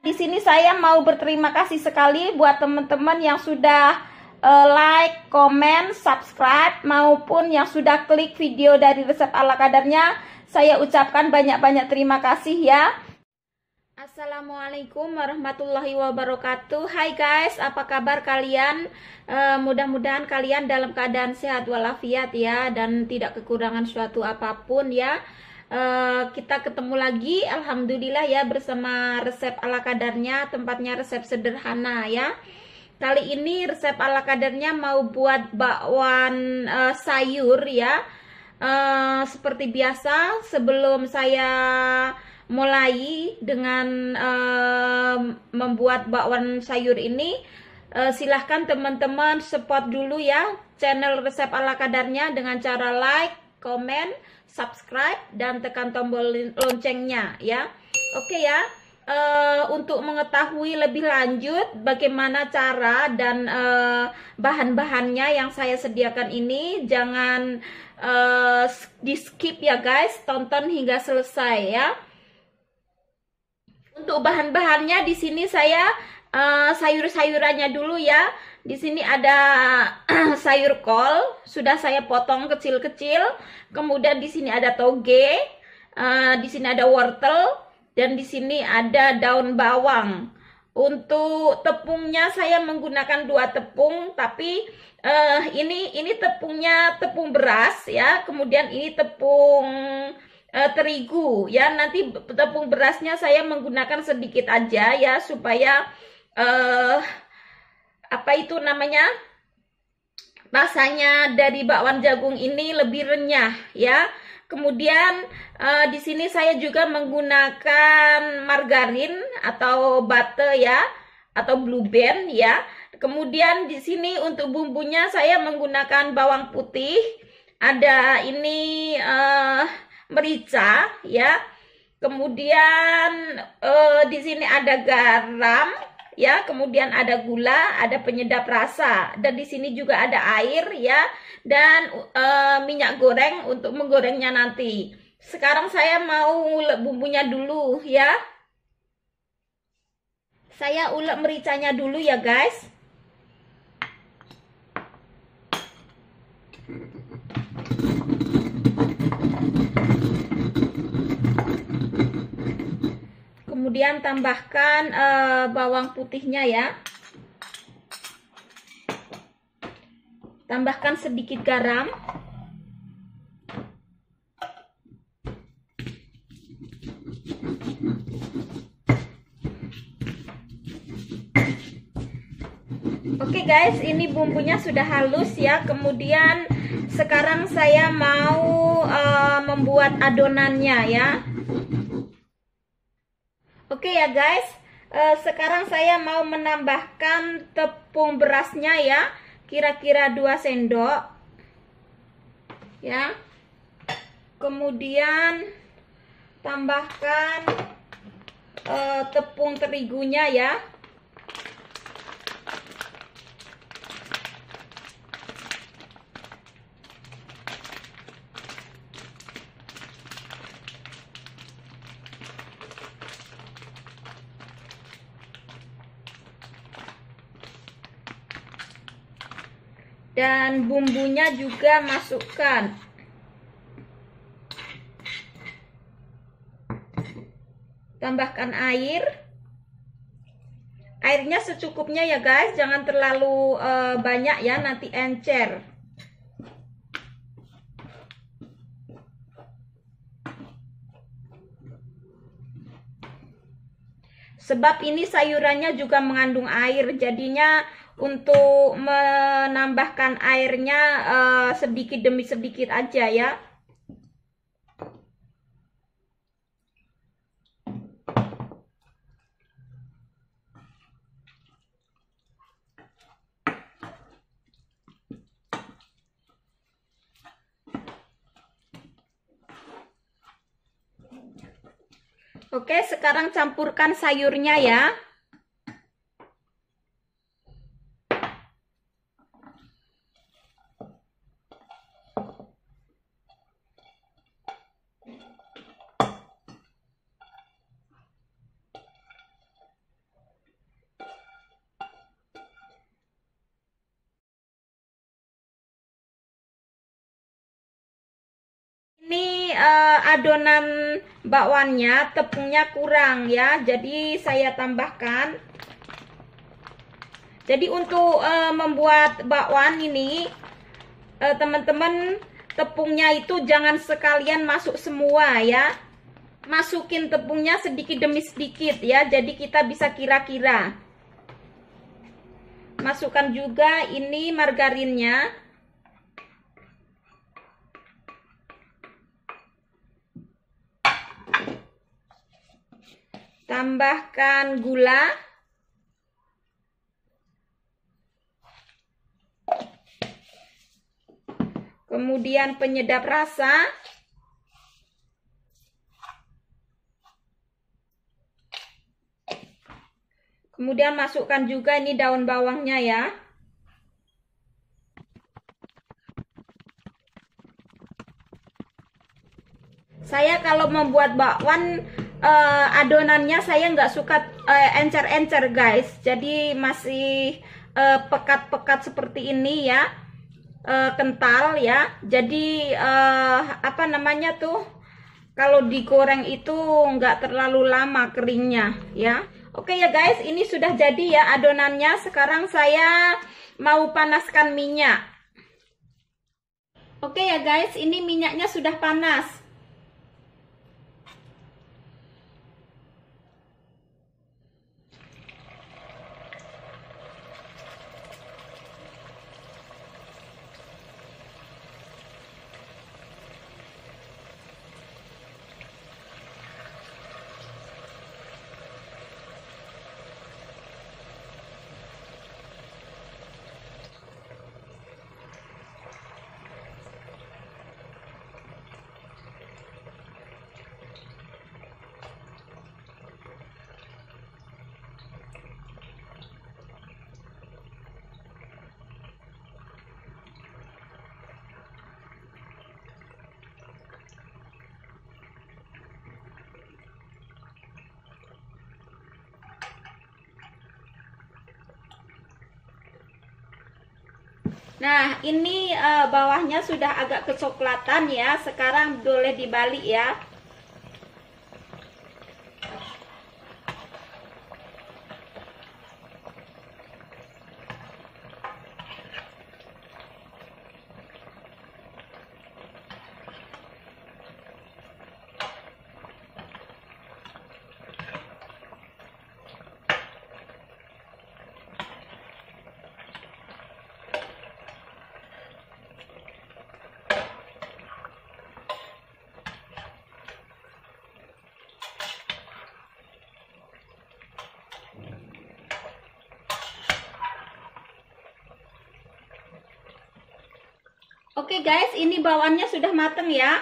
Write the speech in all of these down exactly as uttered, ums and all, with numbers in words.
Di sini saya mau berterima kasih sekali buat teman-teman yang sudah uh, like, komen, subscribe, maupun yang sudah klik video dari resep ala kadarnya. Saya ucapkan banyak-banyak terima kasih ya. Assalamualaikum warahmatullahi wabarakatuh. Hai guys, apa kabar kalian? Uh, mudah-mudahan kalian dalam keadaan sehat walafiat ya, dan tidak kekurangan suatu apapun ya. Uh, kita ketemu lagi alhamdulillah ya bersama resep ala kadarnya, tempatnya resep sederhana ya. Kali ini resep ala kadarnya mau buat bakwan uh, sayur ya. Uh, seperti biasa, sebelum saya mulai dengan uh, membuat bakwan sayur ini, uh, silahkan teman-teman support dulu ya channel resep ala kadarnya dengan cara like, komen, subscribe, dan tekan tombol loncengnya ya. Oke ya. Uh, untuk mengetahui lebih lanjut bagaimana cara dan uh, bahan-bahannya yang saya sediakan ini, jangan uh, di skip ya guys, tonton hingga selesai ya. Untuk bahan-bahannya di sini saya uh, sayur-sayurannya dulu ya. Di sini ada sayur kol, sudah saya potong kecil-kecil. Kemudian di sini ada toge, uh, di sini ada wortel, dan di sini ada daun bawang. Untuk tepungnya saya menggunakan dua tepung, tapi uh, ini ini tepungnya tepung beras ya. Kemudian ini tepung uh, terigu ya. Nanti tepung berasnya saya menggunakan sedikit aja ya, supaya uh, apa itu namanya, rasanya dari bakwan jagung ini lebih renyah ya. Kemudian uh, di sini saya juga menggunakan margarin atau butter ya, atau blue band ya. Kemudian di sini untuk bumbunya saya menggunakan bawang putih, ada ini uh, merica ya. Kemudian uh, di sini ada garam ya, kemudian ada gula, ada penyedap rasa, dan di sini juga ada air ya, dan e, minyak goreng untuk menggorengnya nanti. Sekarang saya mau ulek bumbunya dulu ya. Saya ulek mericanya dulu ya guys. Kemudian tambahkan uh, bawang putihnya ya. Tambahkan sedikit garam. Oke guys, ini bumbunya sudah halus ya. Kemudian sekarang saya mau uh, membuat adonannya ya. Oke ya guys, uh, sekarang saya mau menambahkan tepung berasnya ya, kira-kira dua sendok ya. Kemudian tambahkan uh, tepung terigunya ya. Dan bumbunya juga masukkan. Tambahkan air. Airnya secukupnya ya guys, jangan terlalu uh, banyak ya, nanti encer. Sebab ini sayurannya juga mengandung air, jadinya untuk menambahkan airnya uh, sedikit demi sedikit aja ya. Oke, sekarang campurkan sayurnya ya. uh, adonan bakwannya, tepungnya kurang ya, jadi saya tambahkan. Jadi untuk uh, membuat bakwan ini teman-teman, uh, tepungnya itu jangan sekalian masuk semua ya, masukin tepungnya sedikit demi sedikit ya, jadi kita bisa kira-kira. Masukkan juga ini margarinnya. Tambahkan gula. Kemudian penyedap rasa. Kemudian masukkan juga ini daun bawangnya ya. Saya kalau membuat bakwan uh, adonannya saya nggak suka encer-encer uh, guys. Jadi masih pekat-pekat uh, seperti ini ya, uh, kental ya. Jadi uh, apa namanya tuh, kalau digoreng itu nggak terlalu lama keringnya ya. Oke ya guys, ini sudah jadi ya adonannya. Sekarang saya mau panaskan minyak. Oke ya guys, ini minyaknya sudah panas. Nah, ini uh, bawahnya sudah agak kecoklatan ya. Sekarang boleh dibalik ya. Oke guys, ini bawannya sudah mateng ya.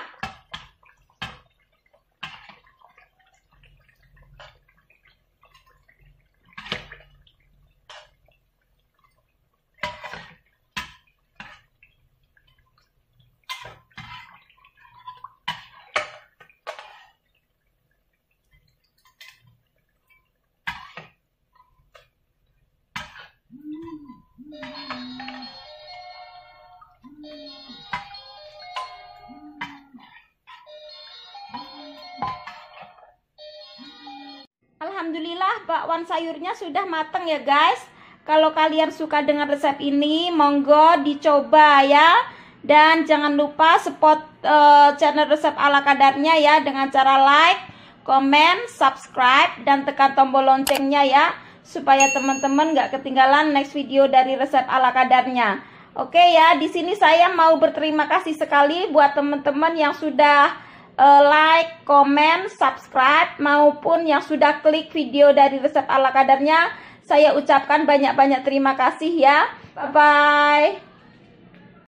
Alhamdulillah bakwan sayurnya sudah matang ya guys. Kalau kalian suka dengan resep ini, monggo dicoba ya. Dan jangan lupa support uh, channel resep ala kadarnya ya, dengan cara like, komen, subscribe, dan tekan tombol loncengnya ya, supaya teman-teman gak ketinggalan next video dari resep ala kadarnya. Oke ya, di sini saya mau berterima kasih sekali buat teman-teman yang sudah Uh, like, komen, subscribe, maupun yang sudah klik video dari resep ala kadarnya. Saya ucapkan banyak-banyak terima kasih ya. Bye-bye.